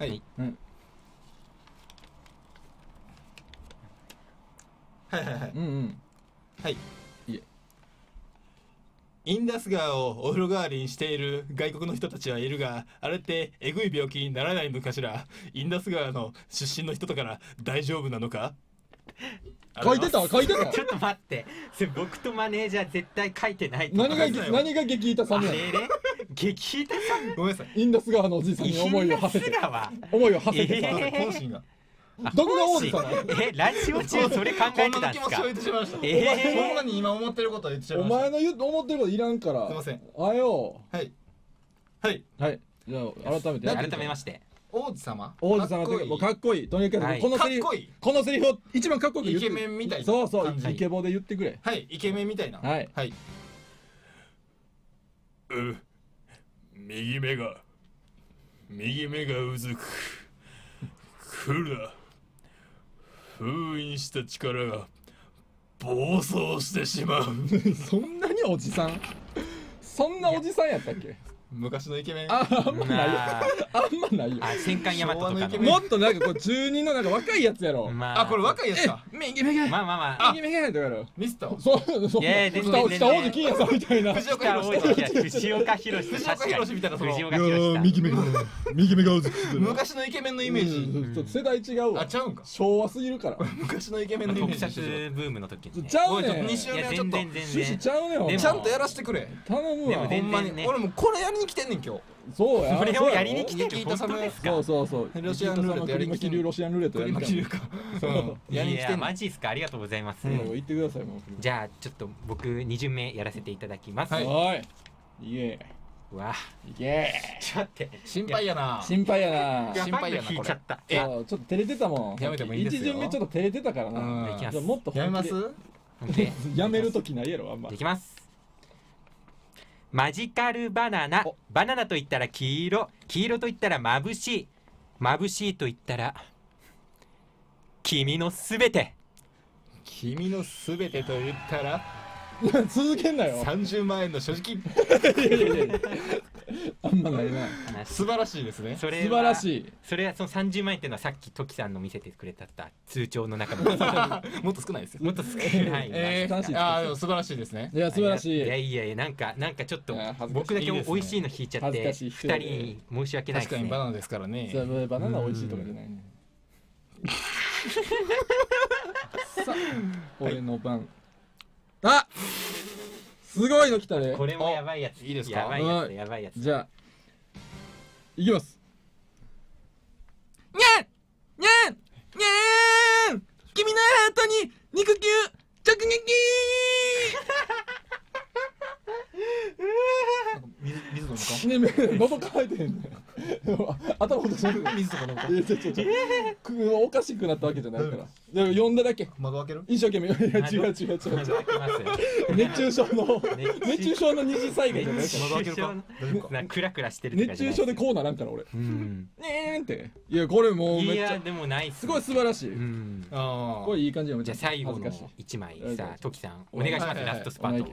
C: はいはいはい。はい。
B: いえ。
C: インダス川をお風呂代わりにしている外国の人たちはいるが、あれってえぐい病気にならないのかしら。インダス川の出身の人だから大丈夫なのか。
B: 書いてた
A: ちょっと待って、それ僕とマネージャー絶対書いてないと思う。
B: 何が激イタさんやん。
A: 激イタさん。
C: ごめんなさい。
B: インダス川のおじいさんに思いを馳せて
C: 本心が。
B: どこが王子かな。
A: ラジオ中それ考えてたんですか。
C: こんな気持ちを言ってしまいました。ほんまに今思ってることを言ってしまいました。
B: お前の思ってることいらんから。
C: すいません。
B: あよ。
C: はい
B: じゃあ改め
A: まして
C: 王子様
B: ってもうかっこいい。とにかくこのセリフを一番かっこよく言って。
C: イケメンみたいな。
B: そうイケボで言ってくれ。
C: はいイケメンみたいな。はい
D: 右目がうずく来るな。封印した力が暴走してしまう。
B: そんなにおじさんそんなおじさんやったっけ。
C: 昔のイケメン。
B: あんまないよ。
A: 戦艦大和とかの
B: もっとなんかこう中二のなんか若いやつやろ。
C: あこれ若いやつか。
B: 右目が
A: まあ
B: 右目がとかやろ。
C: ミスター。
B: そう下王子金也さんみたいな。
A: 藤岡弘みたいな。
B: 右目がうずく。
C: 昔のイケメンのイメー
B: ジ。世代違うわ。
C: あちゃうんか。
B: 昭和すぎるから。
C: 昔のイケメンのイメージ。
A: 特撮ブームの時に。
B: ちゃうねん。
C: 2周目はちょっと
B: 趣旨ちゃうねん。
C: ちゃんとやらせてくれ。
B: 頼むわ。
C: ほんまに。俺もこれやりに来てんねん今日。
B: そうや。
A: それをやりに来てる。本当ですか。
B: そう
C: ロシアンルーレットやりに来てる。
B: ロシアンルーレットやりに来てるか。
A: いやマジっすか。ありがとうございます。
B: 言ってくださいもう。
A: じゃあちょっと僕2巡目やらせていただきます。
B: はい。いえ。
A: わ
B: いけ。
A: ちょっと待って。
C: 心配やな。
A: 心配やなこれ。
B: ちょっと照れてたもん。
C: やめてもいいですよ。
B: 1巡目ちょっと照れてたからな。じゃあもっと
C: やめます？
B: やめる時ないやろあんま。
A: できます。マジカルバナナ。バナナと言ったら黄色と言ったら眩しいと言ったら君のすべて
C: と言ったら
B: 続けんなよ。
C: 30万円の所持金。
B: あんまないな。
C: 素晴らしいですね。
A: 素
B: 晴らしい。
A: それはその30万円っていうのはさっきトキさんの見せてくれた通帳の中の
C: もっと少ないですよ。
A: もっと少ない。
C: でも素晴らしいですね。
B: いや素晴らしい。
A: いやなんかちょっと僕だけ美味しいの引いちゃって2人に申し訳ないですね。
C: 確かにバナナですからね。
B: バナナ美味しいとかじゃないね。さあ俺の番。あすごいの来たね。
A: これもやばいやつ。
C: いいですか。
A: やばいやつ。
B: じゃあいきます。
C: にゃん君のハートに肉球直撃。水飲むか。
B: 喉乾いてへんね。頭落としてる。
C: 水とか飲むか。
B: おかしくなったわけじゃないから。呼んだだけ。
C: 窓開ける？
B: 一生懸命。違う。熱中症の二次災害じゃないから。
C: 窓開けるか。
A: クラクラしてる。
B: 熱中症でこうならんから俺。ねーんって。いやこれもうめっちゃ。
A: でもない。
B: すごい素晴らしい。これいい感じよ。
A: じゃあ最後の1枚さトキさんお願いします。ラストスパート。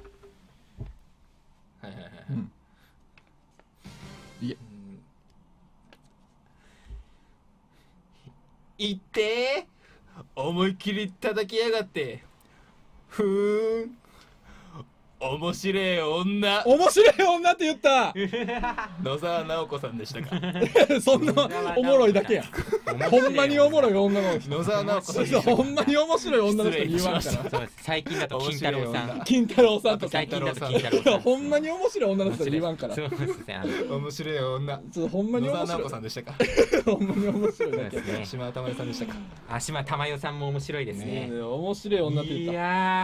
C: いって思いっきり叩きやがって。ふーん面白い女
B: って言った。
C: 野沢直子さんでしたか。
B: そんなおもろいだけや。ほんまにおもろい女の人。
C: 野沢直子さん。
B: ほんまに面白い女の人言わんから。
A: 最近だと金太郎さん。
B: 金太郎さんとか。
A: 最近だと金太郎さん。
B: ほんまに面白い女の人言わんから。
A: そうですね。
C: 面白い女。
B: ほんまに面白い。
C: 野沢直子さんでしたか。
B: ほんまに面白いだけ。
C: 島玉代さんでしたか。
A: 島玉代さんも面白いですね。
B: 面白い女って言った。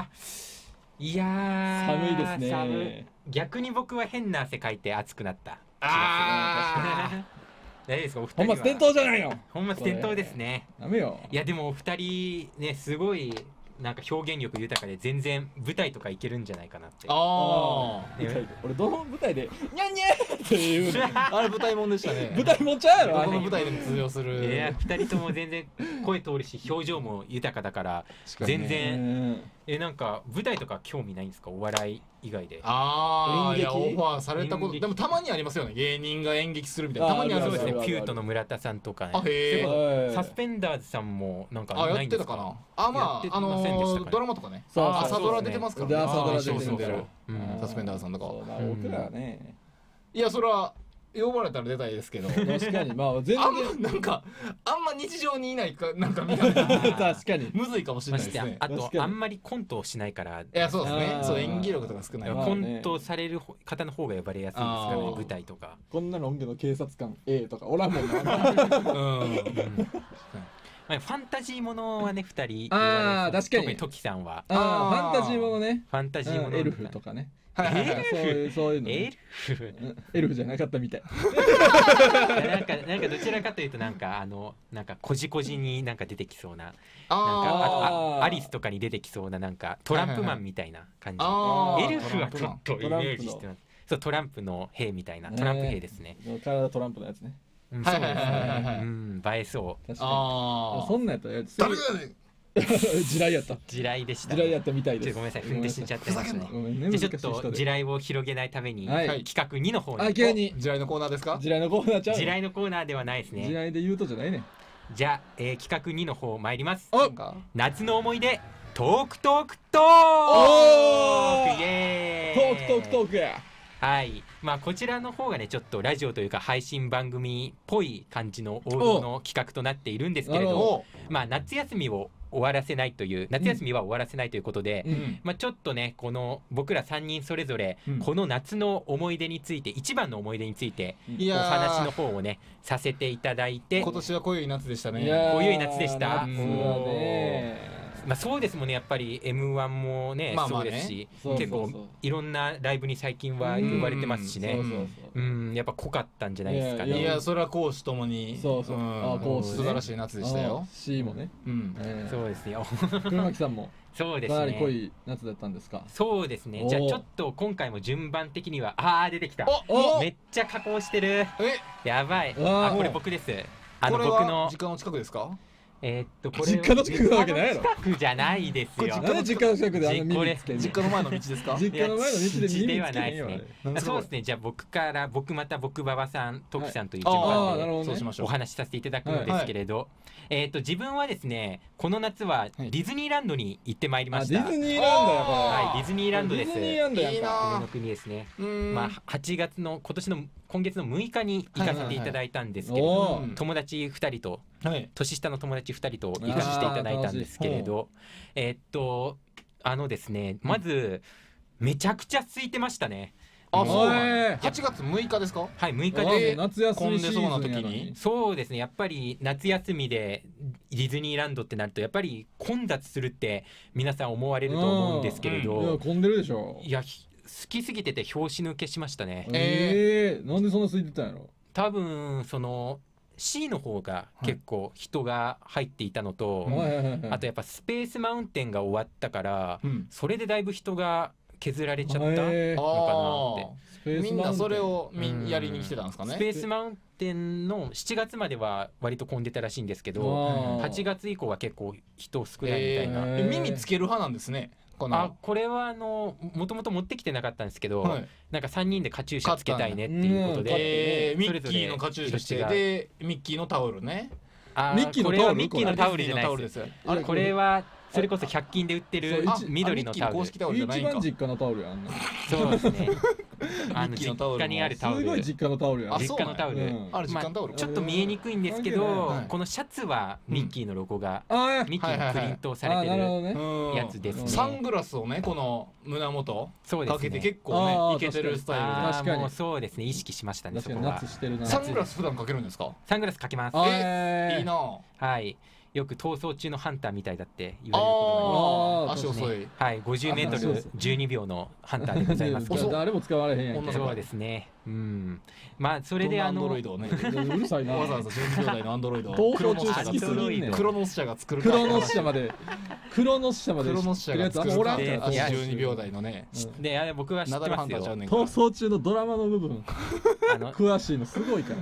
A: いや
B: 寒いですね。
A: 逆に僕は変な汗かいて暑くなった。 大丈夫ですかお二人は。
B: 本末転倒じゃないの。
A: 本末転倒ですね。
B: ダメよ。
A: いやでもお二人ねすごいなんか表現力豊かで全然舞台とかいけるんじゃないかなって。
B: 俺どの舞台でニャンニャンっていう
C: あれ舞台もんでしたね。
B: 舞台もんちゃうやろ。
C: どこの舞台でも通用する。
A: いや二人とも全然声通るし表情も豊かだから全然なんか舞台とか興味ないんですかお笑い以外で。
C: いやオファーされたことでもたまにありますよね。芸人が演劇するみたいなたまにある。
A: そうですね。ピュートの村田さんとかね。サスペンダーズさんもなんかないんですか。
C: やってたかな。まあドラマとかね。朝ドラ出てますからね。朝ドラ出てるサスペンダーズさんとか。
B: 僕らはね。
C: いやそれは呼ばれたら出たいですけど。
B: 確かにまあ全然
C: なんかあんま日常にいないかなんかみたいな。
B: 確かに
C: むずいかもしれないですね。
A: あとあんまりコントをしないから。
C: いやそうですね。そう演技力とか少ない。
A: コントされる方の方が呼ばれやすいですからね舞台とか。
B: こんなのんけの警察官 A とかおらんもんな。
A: ファンタジーものはね2人。
B: 確かに。
A: 特にトキさんは。
B: ファンタジーものね。
A: ファンタジーもの。
B: エルフとかね。
A: そういうの。
B: エルフじゃなかったみたい。
A: なんかどちらかというとなんかこじこじになんか出てきそうな。なんかあとアリスとかに出てきそうななんかトランプマンみたいな感じ。エルフはちょっとイメージしてます。そうトランプの兵みたいなトランプ兵ですね。
B: 体トランプのやつね。
A: そうですね。映えそう。
B: そんなんやったら
C: 誰がね。
B: 地雷やった。
A: 地雷でした。
B: 地雷やったみたいです。
A: ごめんなさい踏んで死んじゃってましたね。ちょっと地雷を広げないために企画2の方に。
B: 急に
C: 地雷のコーナーですか？
B: 地雷のコーナーちゃう。
A: 地雷のコーナーではないですね。
B: 地雷で言うとじゃないね。
A: じゃあ企画2の方参ります。
B: お
A: 夏の思い出トークトークトークイエーイ。
B: トークトークトークや。
A: はい、まあこちらの方がねちょっとラジオというか配信番組っぽい感じの王道の企画となっているんですけれど、まあ夏休みを終わらせないという夏休みは終わらせないということで、まあちょっとねこの僕ら3人それぞれこの夏の思い出について一番の思い出についてお話の方をねさせていただいて、
C: 今年は濃い夏でしたね。
A: 濃い夏でした。
B: まあ
A: そうですもんね。やっぱり M1 もねそうですし、結構いろんなライブに最近は呼ばれてますしね。やっぱ濃かったんじゃないですかね。
C: いやそれは講師ともに素晴らしい夏でしたよ。
B: C もね。
A: そうですよ。
B: 黒巻さんも
A: そうですね。
B: かなり濃い夏だったんですか。
A: そうですね。じゃあちょっと今回も順番的には出てきた。めっちゃ加工してる。やばい。これ僕です。僕の
C: 時間の近くですか？
A: これ
B: 実家の近くなわけないやろ。
A: 近くじゃないですよ。
B: なんで実家の近くで耳つけんの？
C: 実家の前の道ですか？
B: 実家の前の道で耳
A: ではないですね。そうですね。じゃあ僕また馬場さん、トキさんという順番でお話しさせていただくんですけれど、自分はですねこの夏はディズニーランドに行ってまいりました。
B: ディズニーランドやこれ。
A: はい、ディズニーランドです。
B: ディズニーランドやんか。
A: 夢の国ですね。まあ8月の今月の6日に行かせていただいたんですけれど、友達2人と年下の友達2人と行かせていただいたんですけれど、ですねまずめちゃくちゃ空いてましたね。
C: そう8月6日ですか？
A: はい、6日で
B: 夏休みシーズンやの
C: に。
A: そうですね。やっぱり夏休みでディズニーランドってなるとやっぱり混雑するって皆さん思われると思うんですけれど、
B: いや混んでるでしょ。
A: いや好きすぎてて拍子抜けしましたね。
B: なんでそんな空いてたんやろ。
A: 多分その C の方が結構人が入っていたのと、あとやっぱスペースマウンテンが終わったから、それでだいぶ人が削られちゃったのかなって。
C: みんなそれをやりに来てたんですかね。
A: スペースマウンテンの7月までは割と混んでたらしいんですけど、8月以降は結構人少ないみたいな。
C: 耳つける派なんですね。
A: これはもともと持ってきてなかったんですけど、なんか3人でカチューシャつけたいねっていうことで、
C: ミッキーのカチューシャでミッキーのタオルね。
B: ミッキーのタオル？
A: ミッキーのタオルじゃないです。これはそれこそ100均で売ってる緑のタオル。
B: 一番実家のタオルやん。
A: そうですね。実家にあるタオル。
B: すごい実家のタオルやん。
A: 実家のタオル。ちょっと見えにくいんですけど、このシャツはミッキーのロゴがミッキーのプリントされてるやつですね。
C: サングラスをねこの胸元かけて結構ねイケてるスタイルで。
A: 確かにそうですね。意識しましたね。そこは。
C: サングラス普段かけるんですか？
A: サングラスかけます。
C: いいな。
A: はい。よく逃走中のハンターみたいだって言われることがあります。
C: 足遅い。
A: はい、50メートル12秒のハンターでございますけど。
B: 誰も使われへんやん。
A: そうですね。 まあそれで
C: アンドロイドをね
B: うるさいな。
C: わざわざ12秒台のアンドロイドを
B: 逃走中好きすぎんねん。
C: クロノス社が作る
B: クロノス社までクロノス社が作るか
C: 12秒台のね。
A: で僕は知ってますよ。
B: 逃走中のドラマの部分詳しいのすごいから。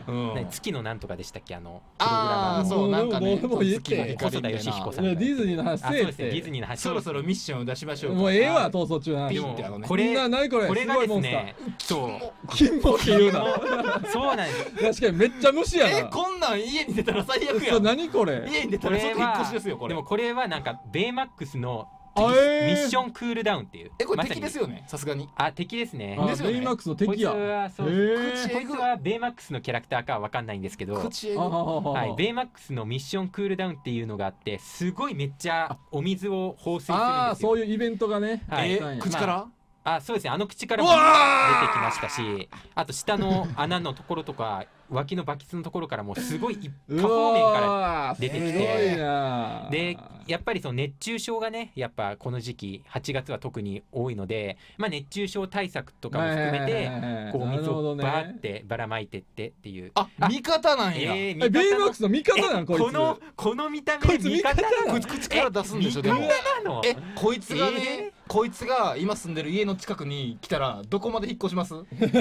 A: 月のなんとかでしたっけ、プログラ
C: ああそうなんかね、
B: もう言って
A: 細田義彦さん。
B: ディズニーの話せえって。
A: ディズニーの話。
C: そろそろミッションを出しましょう。
B: もうええわ、逃走中な。
A: これ
B: 何これ、
A: これがですね、
B: そう金もって言うな。
A: そうなんです。
B: 確かにめっちゃ虫やな。
C: こんなん家に出たら最悪やん。
B: 何これ。
C: 家に出たら即引っ越しですよこれ。
A: でもこれはなんかベイマックスのミッションクールダウンっていう。
C: これ敵ですよね、さすがに。
A: 敵ですね。
B: ベイマックスの敵や。
A: こいつはベイマックスのキャラクターかは分かんないんですけど、ベイマックスのミッションクールダウンっていうのがあって、すごいめっちゃお水を放水するんですよ。
B: そういうイベントがね。
C: 口から
A: そうですね、口からも出てきましたし、あと下の穴のところとか脇のバケツのところからもすごい多方面から出てきて、でやっぱりその熱中症がね、やっぱこの時期8月は特に多いので、熱中症対策とかも含めてこう水をバーってばらまいてってっていう。
C: 味方なんや。
B: ベイマックスの味方なん、こいつ。
A: この見た目で味方なの。
C: 口から出すんでしょ。でもこいつがね、こいつが今住んでる家の近くに来たらどこまで引っ越します？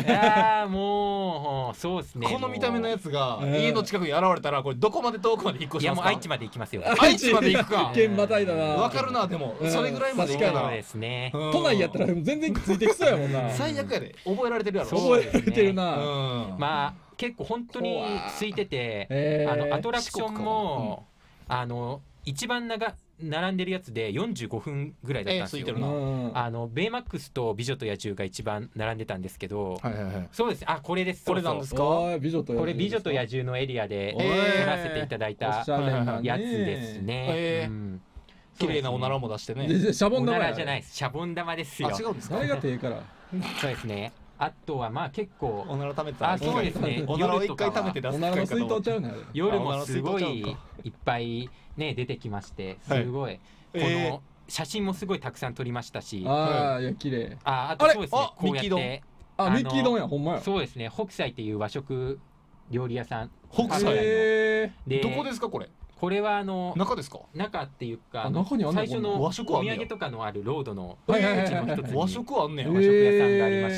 A: もうそうですね。
C: この見た目のやつが家の近くに現れたら、これどこまで遠くまで引っ越しますか？い
A: やもう愛知まで行きますよ。
C: 愛知まで行くか。
B: 県またいだな。
C: わかるな。でもそれぐらいまで行くな。
A: そうですね。
B: 都内やったら全然ついてきそうやもんな。
C: 最悪やで。覚えられてるやろ。
B: 覚えられてるな。
A: 結構本当についてて、アトラクションも一番並んでるやつで45分ぐらいだったんですよ。ベイマックスと美女と野獣が一番並んでたんですけど、そうです。これです。
C: これなんですか？
A: これ美女と野獣のエリアで撮らせていただいたやつですね。
C: 綺麗なおならも出してね。
B: シャボン玉
A: じゃないです。シャボン玉ですよ。
C: 違うんですか？
B: 誰が手から。
A: そうですね。あとは結構
C: おなら食べた。
A: そうですね。
C: おならを一回食べて出す。
B: おならの水筒ちゃうね。
A: 夜もすごいいっぱいね出てきまして、すごいこの写真もすごいたくさん撮りましたし。
B: いや綺麗。
A: あとそうですね。こうやって
B: ミッキー丼や、ほんまや。
A: そうですね。北斎っていう和食料理屋さん。
C: 北斎でどこですかこれ？
A: これは
C: 中ですか？
A: 中っていうか
B: 最
A: 初のお土産とかのあるロードの
C: 和食あんねん。
A: 和食屋さんがありまして、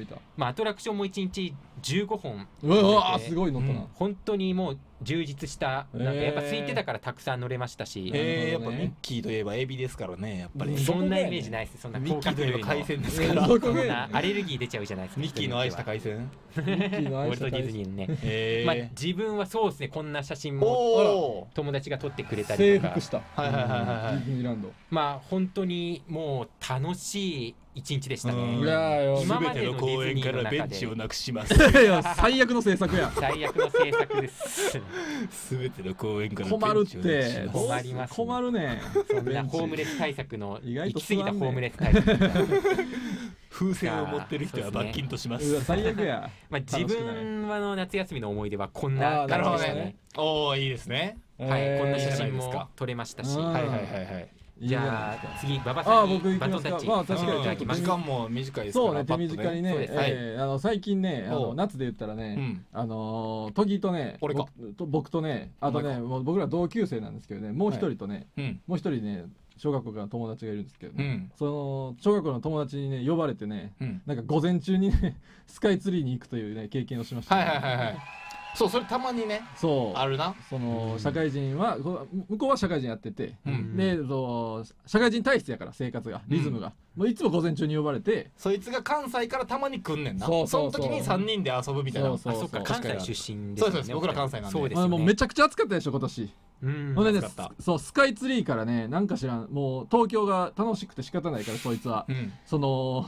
A: アトラクションも1日15本。
B: うわすごい乗ったな。
A: 本当にもう充実したやっぱ空いてたからたくさん乗れましたし、
C: やっぱミッキーといえばエビですからね。やっぱり
A: そんなイメージないです。そんな
C: ミッキーといえば海鮮ですから。
A: そんなアレルギー出ちゃうじゃないですか。
C: ミッキーの愛した海鮮。
A: ウォルト・ディズニーのね。自分はそうですね、こんな写真も友達が撮ってくれたりとか。
B: 征服した。ディズニーランド。
A: 本当にもう楽しい一日でしたね。
C: 今までの公園からベンチをなくします。
B: 最悪の制作や。
A: 最悪の制作です。
C: すべての公園から
B: 困るって。
A: 困ります。
B: 困るね。
A: そんなホームレス対策の行き過ぎたホームレス対策。
C: 風船を持ってる人は罰金とします。
B: 最悪や。
A: 自分の夏休みの思い出はこんな感じでしたね。
C: いいですね。
A: はい、こんな写真も撮れましたし。じゃあ次馬場さんにバトンタッチ。
C: 時間も短いです
B: から。そうね、手短にね。最近ね、夏で言ったらね、トギとね、僕とね、あとね、僕ら同級生なんですけどね、もう一人とね、もう一人ね、小学校から友達がいるんですけど、その小学校の友達にね呼ばれてね、なんか午前中にねスカイツリーに行くというね経験をしました。
C: そう、それたまにね、あるな。
B: その社会人は向こうは社会人やってて、で社会人体質やから生活がリズムがもういつも午前中に呼ばれて、
C: そいつが関西からたまに来んねんな。その時に3人で遊ぶみたいな。
A: そっか、関西出身
C: ですね。そうです、僕ら関西なんで。
A: そうですね。
B: もうめちゃくちゃ暑かったでしょ今年。そうスカイツリーからね、なんか知らん、もう東京が楽しくて仕方ないから、そいつはその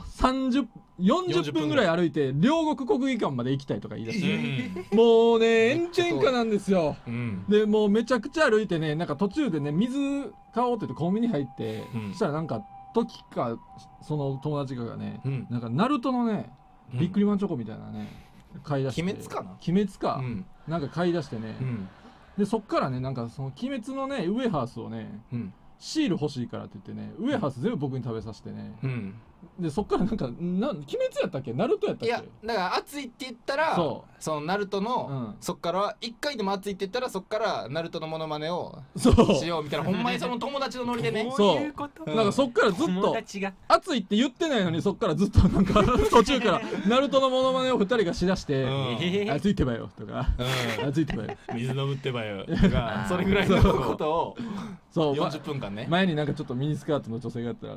B: 40分ぐらい歩いて両国国技館まで行きたいとか言い出してもうね炎天下なんですよ。でもうめちゃくちゃ歩いてね、なんか途中でね水買おうって言ってコンビニ入って、そしたらなんか時かその友達がね、なんかナルトのねビックリマンチョコみたいなね買い出して、
C: 鬼滅かな、
B: 鬼滅か、なんか買い出してね、でそっからね、なんかその鬼滅のねウエハースをね、シール欲しいからって言ってね、ウエハース全部僕に食べさせてね、 でそっからなんか鬼滅やったっけナルトやったっけ。
C: いやだから熱いって言ったらそのナルトの、そっから1回でも熱いって言ったらそっからナルトのモノマネをしようみたいなほんまにその友達のノリでね。
B: そうなんかそっからずっと熱いって言ってないのにそっからずっとなんか途中からナルトのモノマネを2人がしだして「熱いってばよ」とか「熱いってばよ」
D: 「水飲むってばよ」とか
C: それぐらいのことを40分間ね。
B: 前になんかちょっとミニスカートの女性がやったら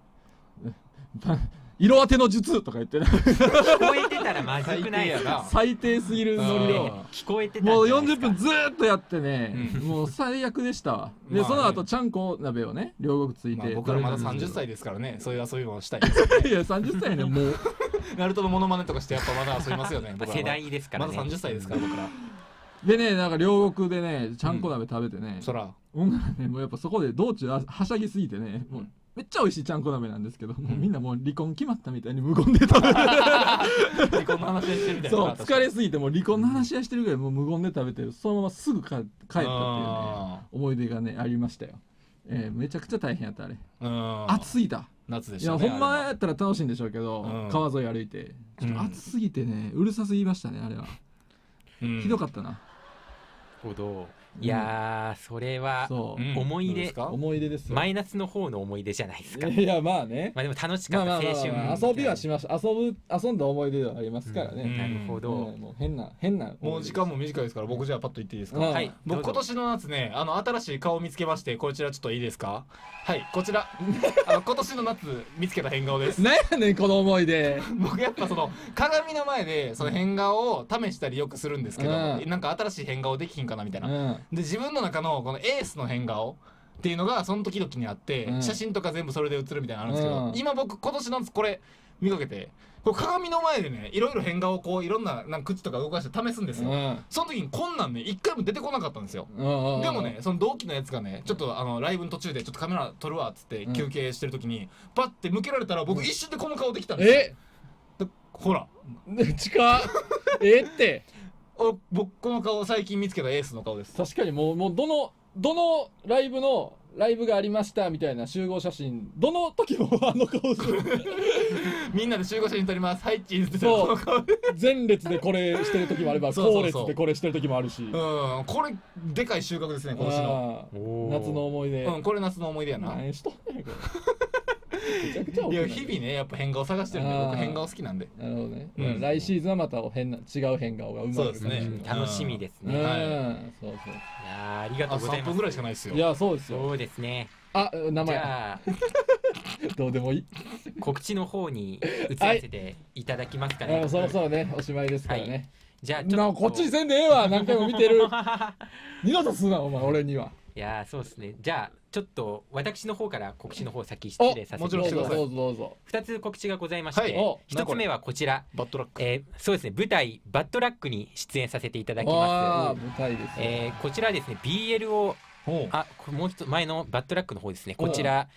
B: 色当ての術とか言って
A: 聞こえてたらまずくないやな。
B: 最低すぎるノリを
A: 聞こえてた
B: もう40分ずーっとやってね、もう最悪でしたわ。でその後ちゃんこ鍋をね両国ついて、
C: 僕らまだ30歳ですからね、そういう遊びもしたいですよね。
B: いや30歳ねもう
C: ナルトのモノマネとかしてやっぱまだ遊びますよね。
A: 世代ですからね。
C: まだ30歳ですから僕ら
B: でね。なんか両国でねちゃんこ鍋食べてね、
C: そら
B: もうやっぱそこで道中はしゃぎすぎてね、もうめっちゃ美味しいちゃんこ鍋なんですけど、もうみんなもう離婚決まったみたいに無言で食べる
C: 離婚の話してるみたいな。
B: そう疲れすぎてもう離婚の話してるぐらいもう無言で食べてそのまますぐ帰ったっていうね思い出がねありましたよ。めちゃくちゃ大変やったあれ。暑すぎた。
C: 夏でしたね。
B: いやほんまやったら楽しいんでしょうけど、川沿い歩いてちょっと暑すぎてねうるさすぎましたねあれは。ひどかったな。
A: ほど。いやそれは思い出
B: です。
A: マイナスの方の思い出じゃないですか。
B: いやまあね、
A: まあでも楽しかった青春。
B: 遊びはしました。遊んだ思い出ではありますからね。
A: なるほど。
B: もう変な
C: もう時間も短いですから僕じゃあパッと言っていいですか。はい。僕今年の夏ね新しい顔を見つけまして、こちらちょっといいですか。はいこちら今年の夏見つけた変顔です。
B: 何やねんこの思い出。
C: 僕やっぱその鏡の前でその変顔を試したりよくするんですけど、なんか新しい変顔できひんかなみたいな。で自分の中のこのエースの変顔っていうのがその時々にあって、写真とか全部それで写るみたいなのあるんですけど、今僕今年のこれ見かけてこれ鏡の前でねいろいろ変顔をこういろんな口とか動かして試すんですよ。その時にこんなんね一回も出てこなかったんですよ。でもねその同期のやつがねちょっとライブの途中でちょっとカメラ撮るわっつって休憩してる時にパッて向けられたら僕一瞬でこの顔できたんですよ。ほら
B: 近っって
C: 僕この顔最近見つけたエースの顔です。
B: 確かにもうどのライブがありましたみたいな集合写真どの時もあの顔する
C: みんなで集合写真撮りますはいチーズって
B: そう前列でこれしてる時もあれば後列でこれしてる時もあるし、
C: これでかい収穫ですね今年の
B: 夏の思い出。
C: これ夏の思い出やな。
B: 何しとんねんこれ
C: いや日々ねやっぱ変顔探してるんで僕変顔好きなんで。
B: なるほどね。来シーズンはまた違う変顔が生まれるかもしれない。
A: 楽しみですね。
B: そうそう。
A: いやありがとうございます。
C: 3分ぐらいしかないですよ。
B: いやそうですよ。
A: そうですね。
B: 名前
A: じゃあ
B: どうでもいい
A: 告知の方に移らせていただきますかね。
B: そろそろねおしまいですからね。
A: じゃあちょっと
B: こっちにせんでええわ何回も見てる二度とすなお前俺には。
A: いやそうですね。じゃあちょっと私の方から告知の方先失礼させていただきます。
B: どうぞ。
A: 2つ告知がございまして、1つ目はこちら
C: バッドラック、
A: そうですね舞台バッドラックに出演させていただきます。
B: 舞台ですね。
A: こちらですね BL をもう一つ前のバッドラックの方ですね。こちら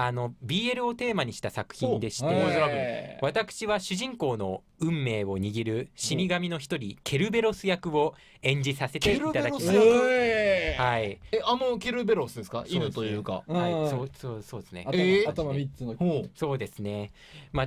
A: BL をテーマにした作品でして、私は主人公の運命を握る死神の一人ケルベロス役を演じさせていただきます。はい。
C: ケルベロスですか？犬というか。
A: はい。そうですね。
B: 頭3つの。
A: そうですね。まあ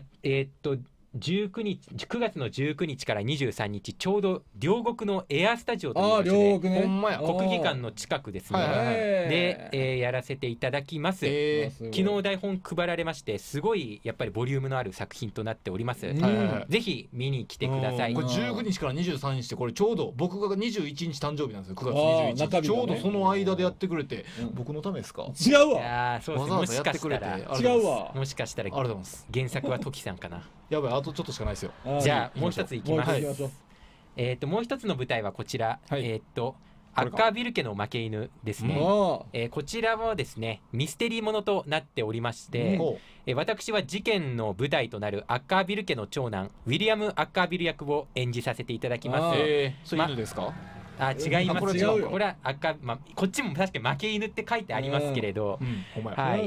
A: 9月の19日から23日ちょうど両国のエアースタジオという場所で国技館の近くですねでやらせていただきます。昨日台本配られましてすごいやっぱりボリュームのある作品となっております。ぜひ見に来てください。
C: これ19日から23日ってこれちょうど僕が21日誕生日なんですよ。9月21日ちょうどその間でやってくれて僕のためですか？
B: 違うわ。
A: いやそうですね。もしかしたら
B: 違うわ。
A: もしかしたら原作はトキさんかな。
C: やばいあとちょっとしかないですよ。
A: じゃあもう一ついきます。もう一つの舞台はこちら、アッカービル家の負け犬ですね。こちらはですねミステリーものとなっておりまして、私は事件の舞台となるアッカービル家の長男ウィリアム・アッカービル役を演じさせていただきます。
C: それ犬ですか？
A: 違います。これはこっちも確かに負け犬って書いてありますけれど、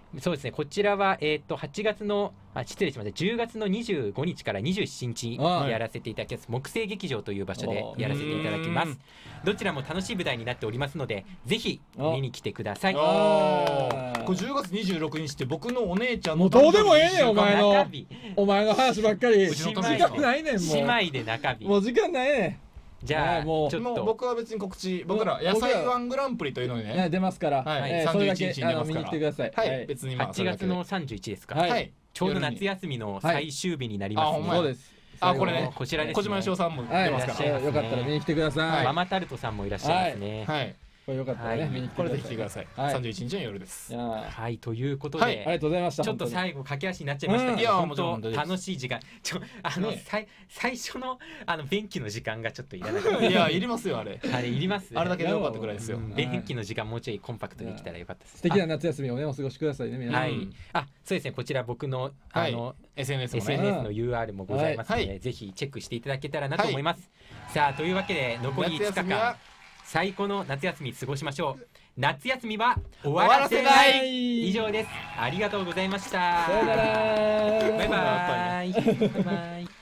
A: そうですね、こちらは、8月の失礼しました、10月の25日から27日やらせていただきます木星劇場という場所でやらせていただきます。どちらも楽しい舞台になっておりますので、ぜひ見に来てください。
C: これ10月26日って僕のお姉ちゃんの
B: もうどうでもええねん、お前の話ばっかり。時間ないねん、もう。
A: 姉妹で中日。
B: もう時間ないねん。
A: じゃあもう
C: 僕は別に告知、僕ら野菜ワングランプリというのにね
B: 出ますから、それだけ見に来てください。
C: 別に
A: 8月の31ですか。ちょうど夏休みの最終日になりますね。
B: そうです。
C: これね、
A: こちらです。
C: 小島よしおさんも出ますから、
B: よかったら見に来てください。
A: ママタルトさんもいらっしゃいますね。
B: これよかったらね、見に来
C: てください。31日の夜です。
A: はい、ということで、
B: ありがとうございました。
A: ちょっと最後駆け足になっちゃいましたけど、本当楽しい時間。最初の便器の時間がちょっといらなかった。
C: いや、いりますよあれ。
A: あれいります。
C: あれだけでよかったくらいですよ。
A: 便器の時間もうちょいコンパクトできたらよかったです。
B: 素敵な夏休みをねお過ごしくださいね、皆さん。
A: はい。そうですね、こちら僕の
C: SNS
A: の URL もございますので、ぜひチェックしていただけたらなと思います。さあ、というわけで残り5日間。最高の夏休み過ごしましょう。夏休みは終わらせない。以上です。ありがとうございました。
B: さよなら。
A: バイバイ。バイバイ。